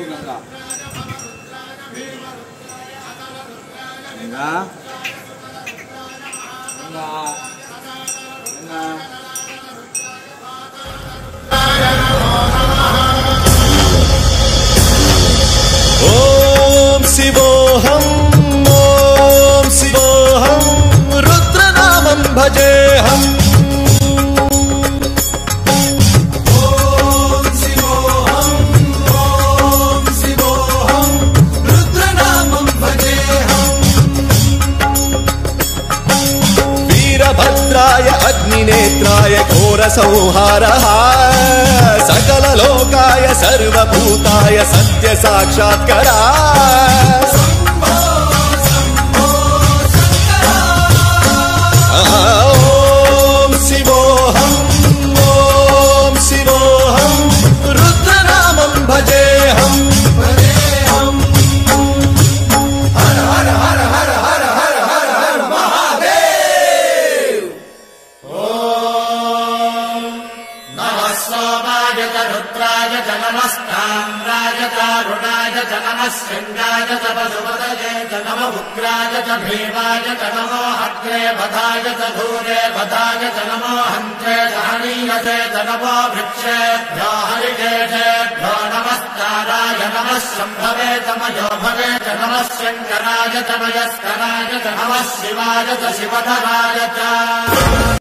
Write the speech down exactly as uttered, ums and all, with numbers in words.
गंगा गंगा गंगा गंगा ओम शिवोहम ओम शिवोहम रुद्रनामं भजेहम ओम शिवोहम ओम शिवोहम रुद्रनामं भजेहम वीरभद्राय अग्निनेत्राय घोरसंहारः सकललोकाय सर्वभूताय सत्य साक्षात्करा ओम शिवोहम ओम शिवोहम रुद्रनामं भजेहम भजेहम हर हर हर हर हर हर हर हर महादेव ओम नमः सोमाय रुद्राय च नमस्ताम्राय च रुणाय च नमः शृङ्गाय च पशुपतये च नमः उग्राय च भीमाय च नमो हत्रे वधाय च धूरे वधाय च नमो हन्त्रे च हनीयसे च नमो वृक्षेभ्यो हरिकेशेभ्यो नमस्काराय नमः शम्भवे च मयोभवे च नमः शङ्कराय च मयस्कराय च नमः शिवाय च शिवधराय च